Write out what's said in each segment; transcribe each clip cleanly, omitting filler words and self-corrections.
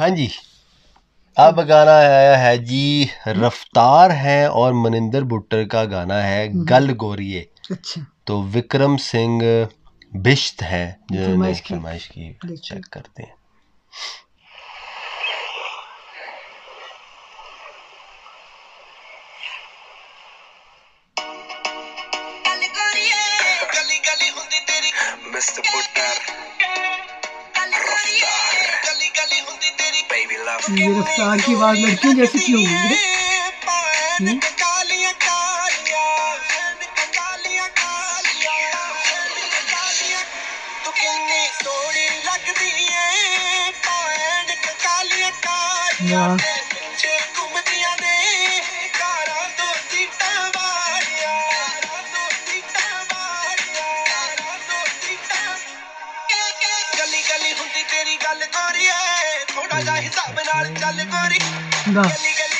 हाँ जी, अब गाना आया है जी, रफ्तार है और मनिंदर भुट्टर का गाना है गल गोरिये। अच्छा, तो विक्रम सिंह बिश्त है जिन्होंने फरमाइश की, फरमाइश की, देखते चेक करते हैं। मिस्टर भुट्टर रफ्तार बेबी लव ये रफ्तार की आवाज लड़कियों जैसी क्यों हुई है? वाह, वाह,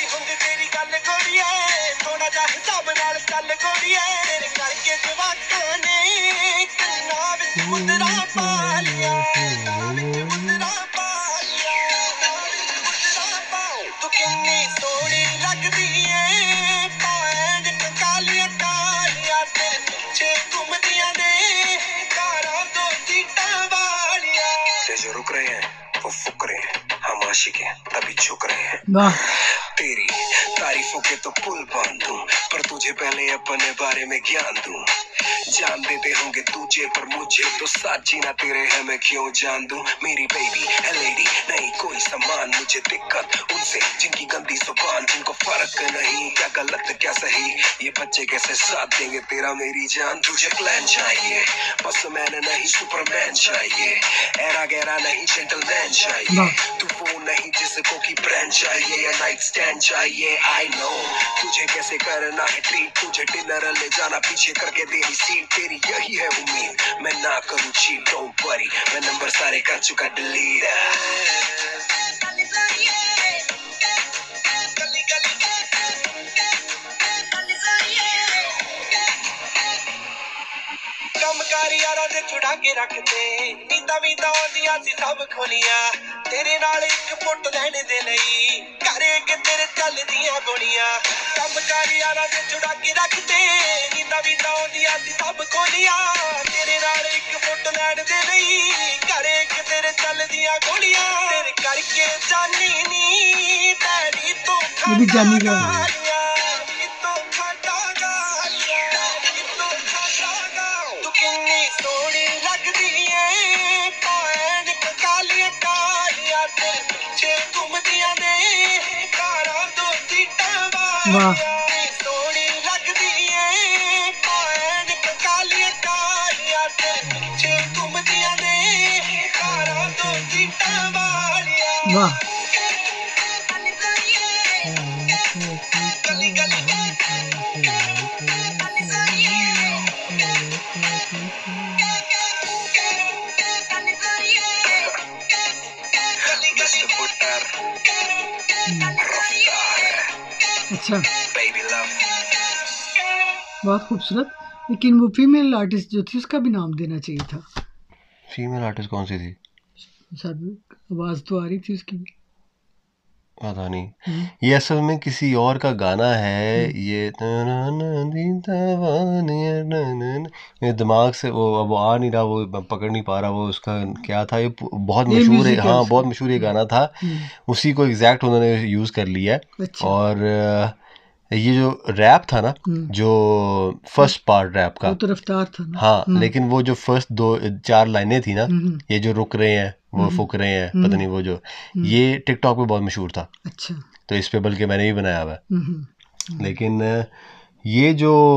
जो रुक रहे हैं वो फुक रहे हैं, हम आशिक हैं तभी झुक रहे हैं। वाह, तेरी तारीफों के तो पुल बांधूं, पर तुझे पहले अपने बारे में ज्ञान दूं। जान देते होंगे तुझे पर मुझे तो साथ जीना तेरे है, मैं क्यों जान दूं। मेरी बेबी है लेडी, नहीं कोई सामान, मुझे दिक्कत उनसे जिनकी गंदी जुबान, जिनको फर्क नहीं क्या गलत क्या सही, ये बच्चे कैसे साथ देंगे तेरा मेरी जान। तुझे प्लान चाहिए बस मैंने नहीं सुपरमैन चाहिए, एरा गैरा नहीं जेंटलमैन चाहिए, वाह, तू वो नहीं जिसको की ब्रांड चाहिए या नाइट स्टैंड चाहिए। आई नो तुझे कैसे करना है ट्रीट, तुझे डिनर ले जाना पीछे करके देनी सीट, तेरी यही है उम्मीद मैं ना करूँ चीट। डोंट वरी मैं नंबर सारे कर चुका डिलीट। यारा दे छुड़ा के रखते नींदा भी दौंदियां सी सब खोलियां, तेरे नाल एक फुट लैने दे लई करे के तेरे चलदियां गोलियां। कमकार यारा दे छुड़ा के रखते नींदा भी दौंदियां सी सब खोलियां, तेरे नाल एक फुट लैने दे लई करे के तेरे चलदियां गोलियां। तेरे करके जानी नी डैडी तो ये भी जानी का है। वाह, वाह, मिस्टर भुट्टर रफ्तार अच्छा, बेबी लव। बहुत खूबसूरत। लेकिन वो फीमेल आर्टिस्ट जो थी उसका भी नाम देना चाहिए था। फीमेल आर्टिस्ट कौन सी थी? शायद आवाज तो आ रही थी उसकी भी। पता नहीं, ये असल में किसी और का गाना है ये। मेरे दिमाग से वो अब आ नहीं रहा, वो मैं पकड़ नहीं पा रहा वो उसका क्या था। ये बहुत ये मशहूर है, म्यूजिक है हाँ उसका। बहुत मशहूर ये गाना था, उसी को एग्जैक्ट उन्होंने यूज़ कर लिया है। अच्छा, और ये जो रैप था ना, जो फर्स्ट पार्ट रैप वो का, तो रफ्तार था ना। हाँ लेकिन वो जो फर्स्ट 2-4 लाइनें थी ना, ये जो रुक रहे हैं वो फूक रहे हैं, पता नहीं वो जो, ये टिकटॉक पे बहुत मशहूर था, अच्छा, तो इस पे बल्कि मैंने भी बनाया हुआ है। लेकिन ये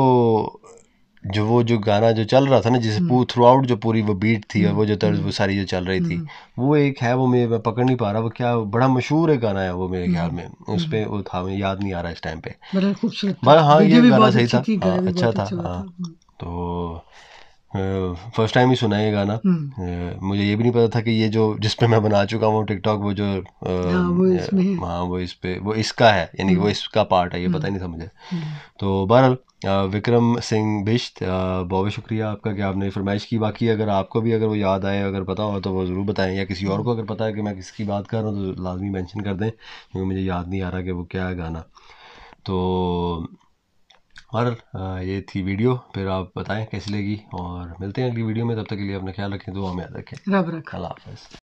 जो गाना जो चल रहा था ना, जिसे थ्रू आउट जो पूरी वो बीट थी और वो जो तर्ज वो सारी जो चल रही थी, वो एक है, वो मैं पकड़ नहीं पा रहा वो क्या, बड़ा मशहूर है गाना है वो मेरे ख्याल में, उस पे वो था, मुझे याद नहीं आ रहा इस टाइम पे। बड़ा खूबसूरत बस था, हाँ वीडियो ये भी गाना बहुत सही अच्छी था, थी, हाँ गाया भी अच्छा बहुत था, अच्छा हुआ हाँ। था। तो फर्स्ट टाइम ही सुना है ये गाना। मुझे ये भी नहीं पता था कि ये जो जिस पे मैं बना चुका हूँ टिकटॉक, वो जो हाँ वो इस पे वो इसका है, यानी कि वो इसका पार्ट है, ये पता ही नहीं था मुझे। तो बहरहाल विक्रम सिंह बिश्त, बहुत शुक्रिया आपका कि आपने फरमाइश की। बाकी अगर आपको भी अगर वो याद आए, अगर पता हो तो वो ज़रूर बताएं, या किसी और को अगर पता है कि मैं किसकी बात कर रहा हूँ तो लाजमी मेंशन कर दें, क्योंकि मुझे याद नहीं आ रहा कि वो क्या है गाना। तो और ये थी वीडियो, फिर आप बताएं कैसी लगी, और मिलते हैं अगली वीडियो में। तब तक के लिए अपना ख्याल रखें, दुआ में याद रखें। रब रखा। अल्लाह हाफ़िज़।